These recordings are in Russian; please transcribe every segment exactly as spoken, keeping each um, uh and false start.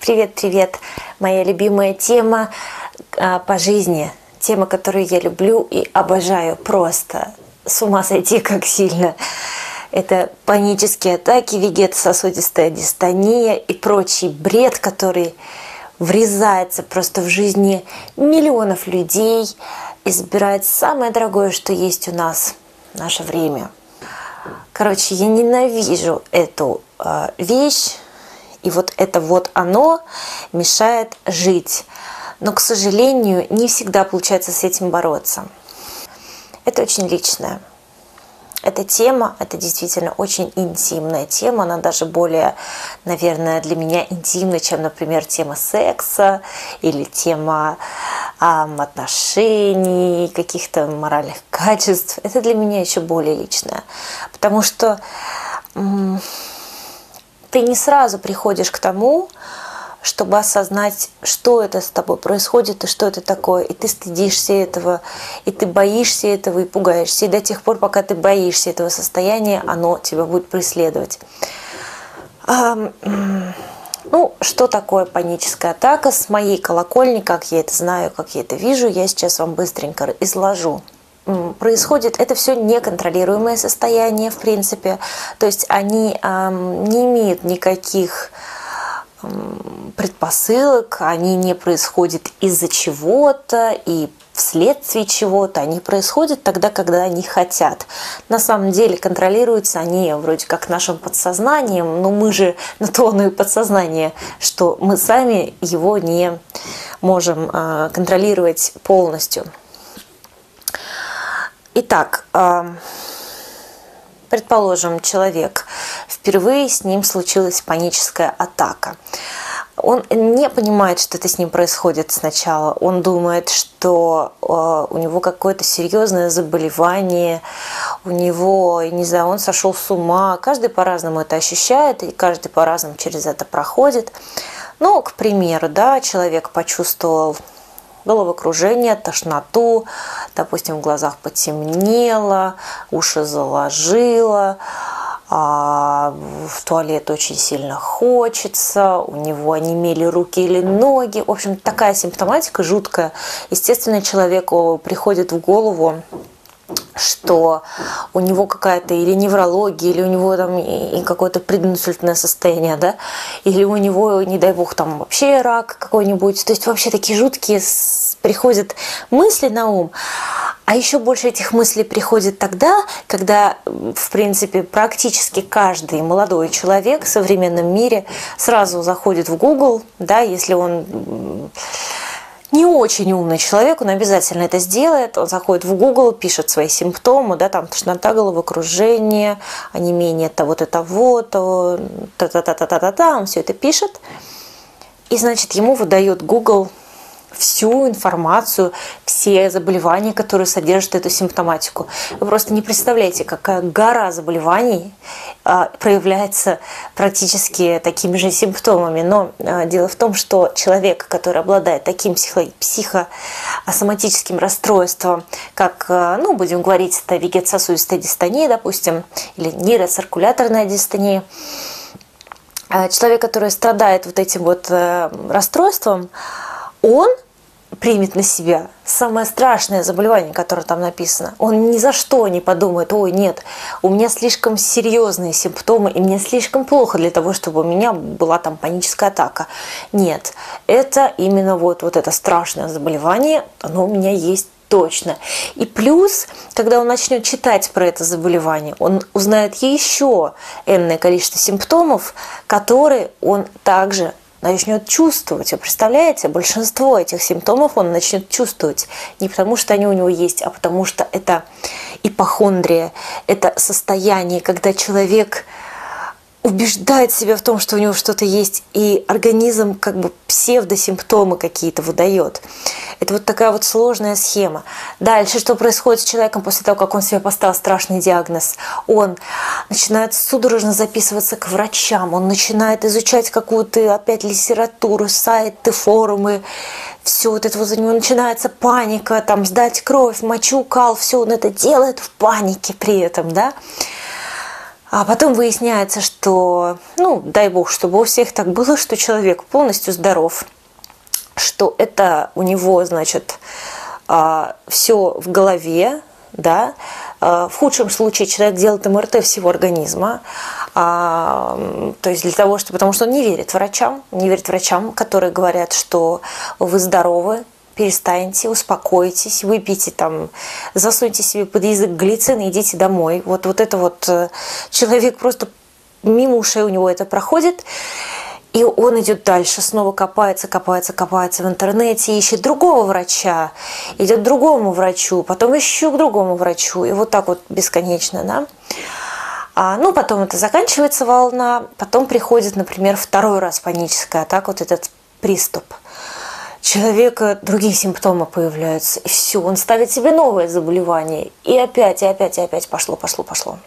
Привет-привет! Моя любимая тема а, по жизни. Тема, которую я люблю и обожаю просто. С ума сойти как сильно. Это панические атаки, вегетососудистая дистония и прочий бред, который врезается просто в жизни миллионов людей и забирает самое дорогое, что есть у нас – наше время. Короче, я ненавижу эту э, вещь, и вот это вот оно мешает жить. Но, к сожалению, не всегда получается с этим бороться. Это очень личное. Эта тема, это действительно очень интимная тема, она даже более, наверное, для меня интимна, чем, например, тема секса или тема эм, отношений, каких-то моральных качеств. Это для меня еще более личное, потому что эм, ты не сразу приходишь к тому, чтобы осознать, что это с тобой происходит и что это такое. И ты стыдишься этого, и ты боишься этого, и пугаешься. И до тех пор, пока ты боишься этого состояния, оно тебя будет преследовать. А, ну, что такое паническая атака? С моей колокольни, как я это знаю, как я это вижу, я сейчас вам быстренько изложу. Происходит это все неконтролируемое состояние, в принципе. То есть они а, не имеют никаких предпосылок, они не происходят из-за чего-то и вследствие чего-то, они происходят тогда, когда они хотят. На самом деле контролируются они вроде как нашим подсознанием, но мы же на то оно и подсознание, что мы сами его не можем э, контролировать полностью. Итак, э, предположим, человек, впервые с ним случилась паническая атака. Он не понимает, что это с ним происходит сначала. Он думает, что э, у него какое-то серьезное заболевание, у него, не знаю, он сошел с ума. Каждый по-разному это ощущает, и каждый по-разному через это проходит. Ну, к примеру, да, человек почувствовал головокружение, тошноту, допустим, в глазах потемнело, уши заложило, а в туалет очень сильно хочется, у него онемели руки или ноги. В общем, такая симптоматика жуткая. Естественно, человеку приходит в голову, что у него какая-то или неврология, или у него там и какое-то прединсультное состояние, да, или у него, не дай бог, там вообще рак какой-нибудь. То есть вообще такие жуткие приходят мысли на ум. А еще больше этих мыслей приходит тогда, когда, в принципе, практически каждый молодой человек в современном мире сразу заходит в Google, да, если он не очень умный человек, он обязательно это сделает. Он заходит в Google, пишет свои симптомы, да, там тошнота, головокружение, онемение того-то, того-то, та-та-та-та-та-та, он все это пишет. И, значит, ему выдает Google всю информацию, все заболевания, которые содержат эту симптоматику. Вы просто не представляете, какая гора заболеваний а, проявляется практически такими же симптомами. Но а, дело в том, что человек, который обладает таким психо- психосоматическим расстройством, как, а, ну, будем говорить, это вегетососудистая дистония, допустим, или нейроциркуляторная дистония, а, человек, который страдает вот этим вот а, расстройством, он примет на себя самое страшное заболевание, которое там написано. Он ни за что не подумает: ой, нет, у меня слишком серьезные симптомы, и мне слишком плохо для того, чтобы у меня была там паническая атака. Нет, это именно вот, вот это страшное заболевание, оно у меня есть точно. И плюс, когда он начнет читать про это заболевание, он узнает еще энное количество симптомов, которые он также начнет чувствовать. Вы представляете, большинство этих симптомов он начнет чувствовать не потому, что они у него есть, а потому что это ипохондрия, это состояние, когда человек убеждает себя в том, что у него что-то есть, и организм как бы псевдосимптомы какие-то выдает. Это вот такая вот сложная схема. Дальше, что происходит с человеком после того, как он себе поставил страшный диагноз? Он начинает судорожно записываться к врачам, он начинает изучать какую-то опять литературу, сайты, форумы. Все вот это вот за него начинается паника, там сдать кровь, мочу, кал, все он это делает в панике при этом, да? А потом выясняется, что, ну, дай бог, чтобы у всех так было, что человек полностью здоров, что это у него, значит, все в голове, да. В худшем случае человек делает эм эр тэ всего организма, то есть для того, что, потому что он не верит врачам, не верит врачам, которые говорят, что вы здоровы, перестаньте, успокойтесь, выпейте там, засуньте себе под язык глицин и идите домой. Вот, вот это вот человек просто мимо ушей у него это проходит. И он идет дальше, снова копается, копается, копается в интернете, ищет другого врача, идет к другому врачу, потом еще к другому врачу. И вот так вот бесконечно, да. А, ну, потом это заканчивается волна, потом приходит, например, второй раз паническая атака, вот этот приступ. Человека другие симптомы появляются, и все, он ставит себе новое заболевание. И опять, и опять, и опять пошло, пошло, пошло.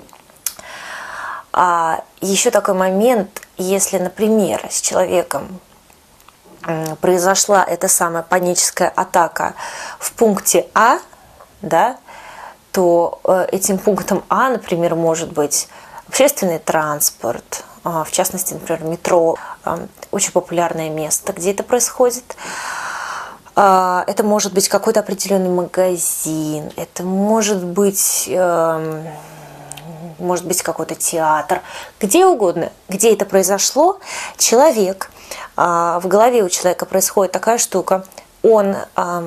А еще такой момент, если, например, с человеком произошла эта самая паническая атака в пункте А, да, то этим пунктом А, например, может быть общественный транспорт, в частности, например, метро, очень популярное место, где это происходит. Это может быть какой-то определенный магазин, это может быть... может быть какой-то театр, где угодно, где это произошло, человек, в голове у человека происходит такая штука, он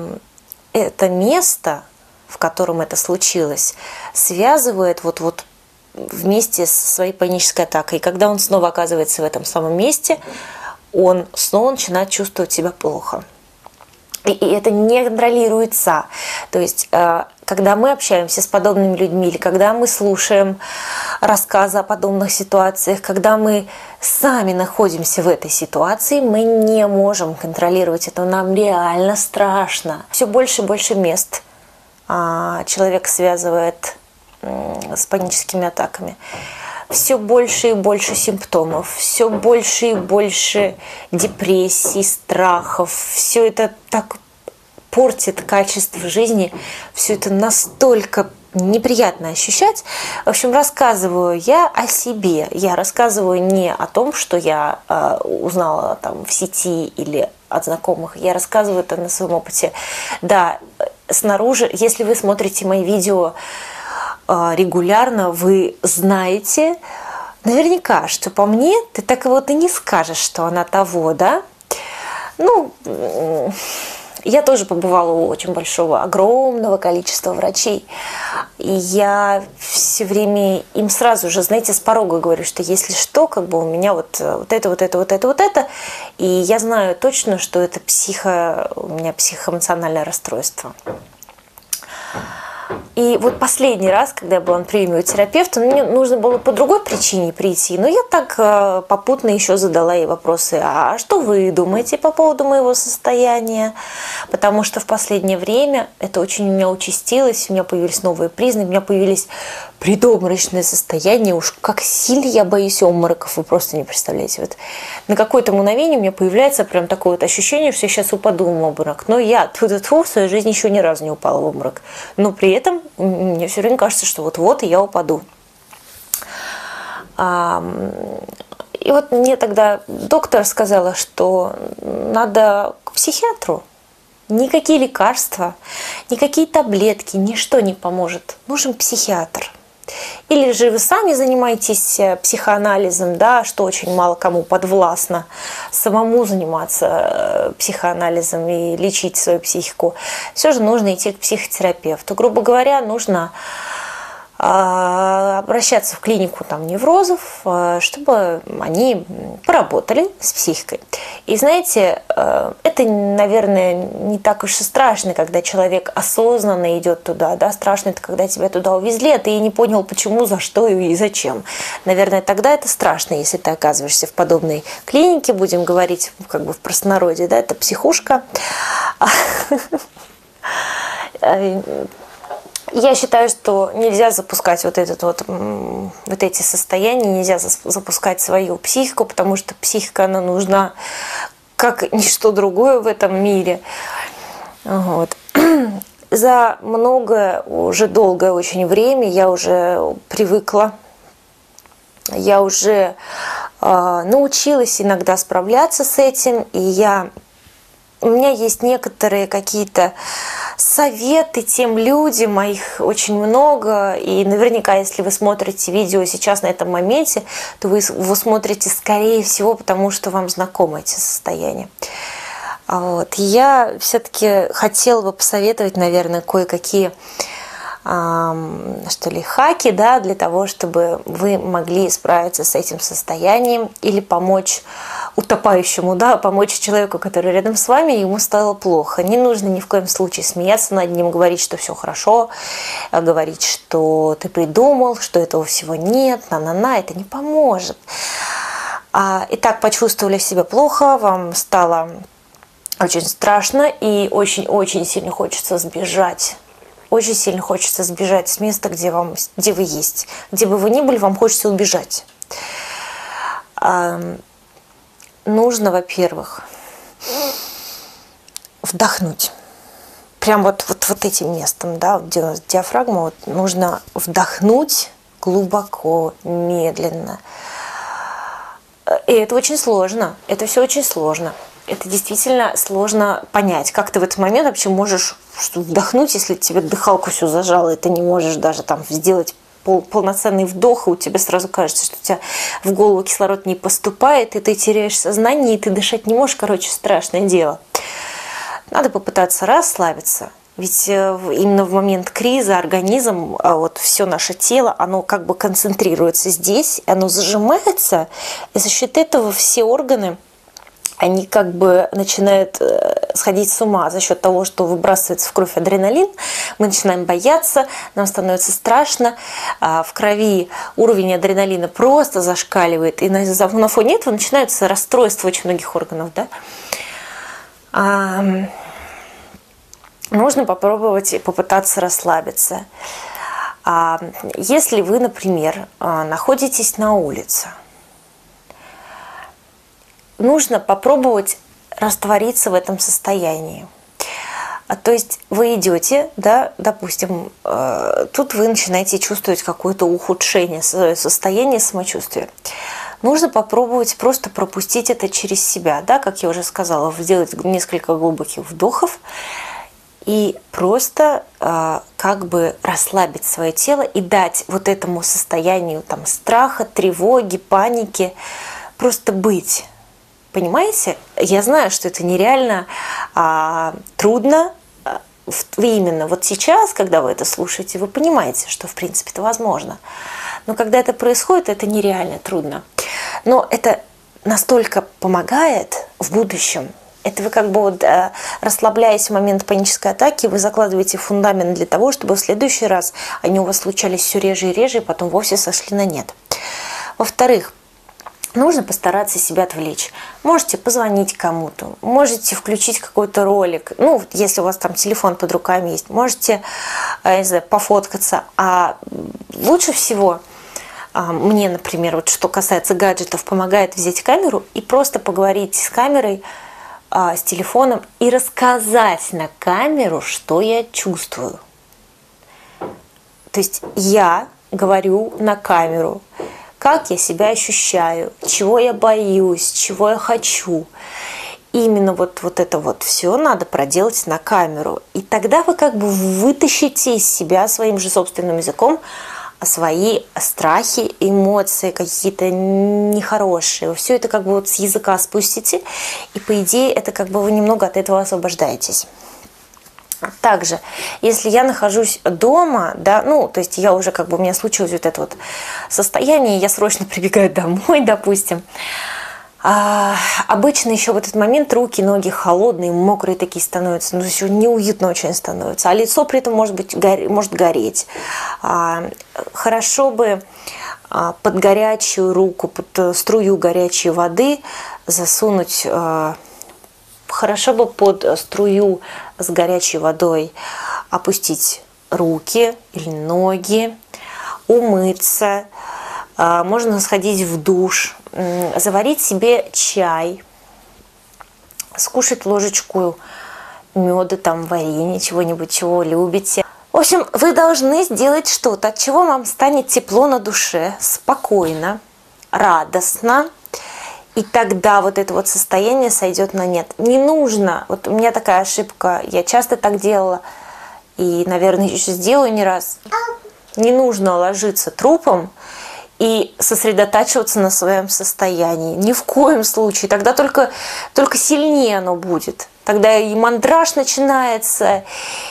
это место, в котором это случилось, связывает вот, вот вместе со своей панической атакой. И когда он снова оказывается в этом самом месте, он снова начинает чувствовать себя плохо. И это не контролируется. То есть, когда мы общаемся с подобными людьми, или когда мы слушаем рассказы о подобных ситуациях, когда мы сами находимся в этой ситуации, мы не можем контролировать это. Нам реально страшно. Все больше и больше мест человек связывает с паническими атаками. Все больше и больше симптомов, все больше и больше депрессий, страхов. Все это так портит качество жизни, все это настолько неприятно ощущать. В общем, рассказываю я о себе. Я рассказываю не о том, что я э, узнала там в сети или от знакомых. Я рассказываю это на своем опыте. Да, снаружи, если вы смотрите мои видео регулярно, вы знаете наверняка, что по мне ты так вот и не скажешь, что она того, да? Ну, я тоже побывала у очень большого, огромного количества врачей, и я все время им сразу же, знаете, с порога говорю, что если что, как бы у меня вот, вот это, вот это, вот это, вот это, и я знаю точно, что это психо, у меня психоэмоциональное расстройство. И вот последний раз, когда я была на приеме у терапевта, мне нужно было по другой причине прийти, но я так попутно еще задала ей вопросы: а что вы думаете по поводу моего состояния? Потому что в последнее время это очень у меня участилось, у меня появились новые признаки, у меня появились предобморочные состояния, уж как сильно я боюсь обмороков, вы просто не представляете. Вот на какое-то мгновение у меня появляется прям такое вот ощущение, что я сейчас упаду в обморок. Но я тьфу-тьфу, в своей жизни еще ни разу не упала в обморок. Но при этом мне все время кажется, что вот-вот и я упаду. И вот мне тогда доктор сказала, что надо к психиатру. Никакие лекарства, никакие таблетки, ничто не поможет. Нужен психиатр. Или же вы сами занимаетесь психоанализом, да, что очень мало кому подвластно, самому заниматься психоанализом и лечить свою психику. Все же нужно идти к психотерапевту. Грубо говоря, нужно обращаться в клинику там, неврозов, чтобы они поработали с психикой. И знаете, это, наверное, не так уж и страшно, когда человек осознанно идет туда. Да? Страшно это, когда тебя туда увезли, а ты и не понял, почему, за что и зачем. Наверное, тогда это страшно, если ты оказываешься в подобной клинике, будем говорить как бы в простонародье, да, это психушка. Я считаю, что нельзя запускать вот, этот вот, вот эти состояния, нельзя запускать свою психику, потому что психика, она нужна как ничто другое в этом мире. Вот. За многое, уже долгое очень время я уже привыкла Я уже э, научилась иногда справляться с этим, и я, у меня есть некоторые какие-то советы тем людям, а их очень много, и наверняка, если вы смотрите видео сейчас на этом моменте, то вы его смотрите, скорее всего, потому что вам знакомы эти состояния. Вот. Я все-таки хотела бы посоветовать, наверное, кое-какие что ли, хаки, да, для того, чтобы вы могли справиться с этим состоянием или помочь утопающему, да, помочь человеку, который рядом с вами, ему стало плохо. Не нужно ни в коем случае смеяться над ним, говорить, что все хорошо, говорить, что ты придумал, что этого всего нет, на-на-на, это не поможет. Итак, почувствовали себя плохо, вам стало очень страшно и очень-очень сильно хочется сбежать. Очень сильно хочется сбежать с места, где, вам, где вы есть. Где бы вы ни были, вам хочется убежать. А, нужно, во-первых, вдохнуть. Прям вот, вот, вот этим местом, да, где у нас диафрагма, вот, нужно вдохнуть глубоко, медленно. И это очень сложно. Это все очень сложно. Это действительно сложно понять, как ты в этот момент вообще можешь вдохнуть, если тебе дыхалку все зажало, и ты не можешь даже там сделать пол, полноценный вдох, и у тебя сразу кажется, что у тебя в голову кислород не поступает, и ты теряешь сознание, и ты дышать не можешь. Короче, страшное дело. Надо попытаться расслабиться. Ведь именно в момент криза организм, вот все наше тело, оно как бы концентрируется здесь, оно зажимается, и за счет этого все органы, они как бы начинают сходить с ума за счет того, что выбрасывается в кровь адреналин. Мы начинаем бояться, нам становится страшно. В крови уровень адреналина просто зашкаливает. И на фоне этого начинаются расстройства очень многих органов. Да? Нужно попробовать и попытаться расслабиться. Если вы, например, находитесь на улице, нужно попробовать раствориться в этом состоянии. То есть вы идете, да, допустим, тут вы начинаете чувствовать какое-то ухудшение своего состояния, самочувствия. Нужно попробовать просто пропустить это через себя, да, как я уже сказала, сделать несколько глубоких вдохов и просто как бы расслабить свое тело и дать вот этому состоянию там, страха, тревоги, паники просто быть. Понимаете? Я знаю, что это нереально а, трудно. Вы именно вот сейчас, когда вы это слушаете, вы понимаете, что в принципе это возможно. Но когда это происходит, это нереально трудно. Но это настолько помогает в будущем. Это вы как бы вот, расслабляясь в момент панической атаки, вы закладываете фундамент для того, чтобы в следующий раз они у вас случались все реже и реже, и потом вовсе сошли на нет. Во-вторых, нужно постараться себя отвлечь. Можете позвонить кому-то, можете включить какой-то ролик, ну, если у вас там телефон под руками есть, можете, я не знаю, пофоткаться. А лучше всего мне, например, вот что касается гаджетов, помогает взять камеру и просто поговорить с камерой, с телефоном и рассказать на камеру, что я чувствую. То есть я говорю на камеру, как я себя ощущаю, чего я боюсь, чего я хочу. И именно вот, вот это вот все надо проделать на камеру. И тогда вы как бы вытащите из себя своим же собственным языком свои страхи, эмоции какие-то нехорошие. Все это как бы вот с языка спустите, и по идее это как бы вы немного от этого освобождаетесь. Также, если я нахожусь дома, да, ну, то есть я уже как бы у меня случилось вот это вот состояние, я срочно прибегаю домой, допустим. А, обычно еще в этот момент руки, ноги холодные, мокрые такие становятся, ну, еще неуютно очень становится, а лицо при этом может быть горе, может гореть. А, хорошо бы а, под горячую руку, под струю горячей воды засунуть. А, Хорошо бы под струю с горячей водой опустить руки или ноги, умыться, можно сходить в душ, заварить себе чай, скушать ложечку меда, там, варенья, чего-нибудь, чего любите. В общем, вы должны сделать что-то, от чего вам станет тепло на душе, спокойно. радостно, и тогда вот это вот состояние сойдет на нет. Не нужно, вот у меня такая ошибка, я часто так делала, и, наверное, еще сделаю не раз. Не нужно ложиться трупом и сосредотачиваться на своем состоянии. Ни в коем случае. Тогда только, только сильнее оно будет. Тогда и мандраж начинается,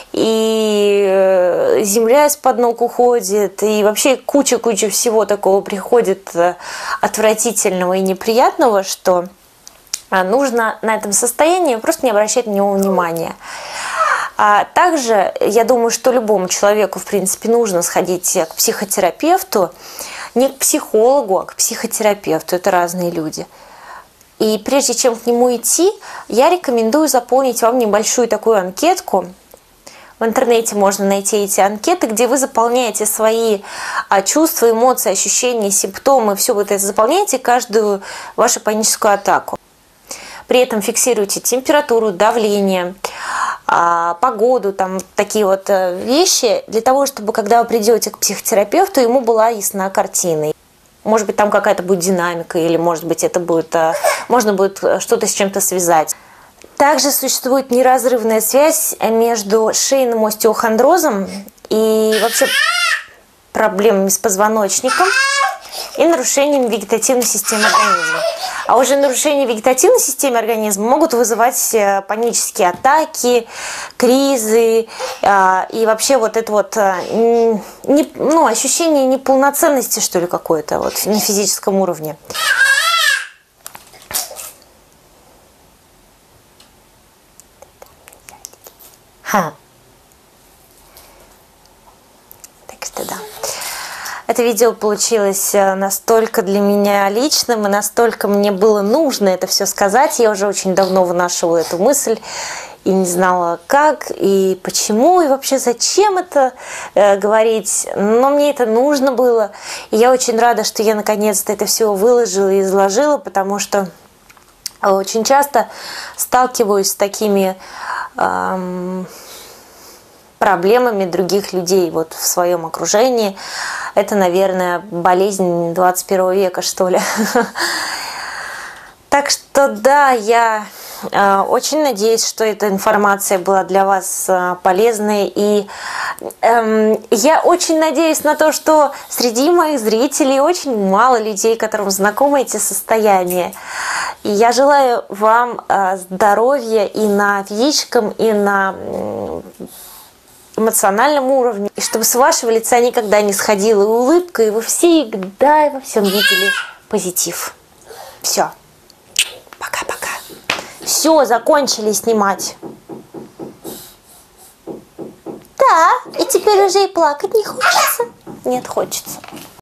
и земля из-под ног уходит, и вообще куча-куча всего такого приходит отвратительного и неприятного, что нужно на этом состоянии просто не обращать на него внимания. А также, я думаю, что любому человеку, в принципе, нужно сходить к психотерапевту, не к психологу, а к психотерапевту. Это разные люди. И прежде чем к нему идти, я рекомендую заполнить вам небольшую такую анкетку. В интернете можно найти эти анкеты, где вы заполняете свои чувства, эмоции, ощущения, симптомы, все вот это заполняете, каждую вашу паническую атаку. При этом фиксируйте температуру, давление, погоду, там такие вот вещи, для того, чтобы когда вы придете к психотерапевту, ему была ясна картина. Может быть, там какая-то будет динамика, или, может быть, это будет, можно будет что-то с чем-то связать. Также существует неразрывная связь между шейным остеохондрозом и вообще проблемами с позвоночником и нарушением вегетативной системы организма. А уже нарушения вегетативной системы организма могут вызывать панические атаки, кризы и вообще вот это вот не, ну, ощущение неполноценности, что ли, какое-то вот на физическом уровне. Ха. Так что да. Это видео получилось настолько для меня личным, и настолько мне было нужно это все сказать. Я уже очень давно вынашивала эту мысль и не знала, как и почему, и вообще зачем это э, говорить. Но мне это нужно было. И я очень рада, что я наконец-то это все выложила и изложила, потому что очень часто сталкиваюсь с такими эм, проблемами других людей вот в своем окружении. Это, наверное, болезнь двадцать первого века, что ли. Так что да, я э, очень надеюсь, что эта информация была для вас э, полезной. И э, я очень надеюсь на то, что среди моих зрителей очень мало людей, которым знакомы эти состояния. И я желаю вам э, здоровья и на физическом, и на э, эмоциональном уровне. И чтобы с вашего лица никогда не сходила улыбка, и вы всегда и во всем видели позитив. Все. Пока-пока. Все, закончили снимать. Да, и теперь уже и плакать не хочется. Нет, хочется.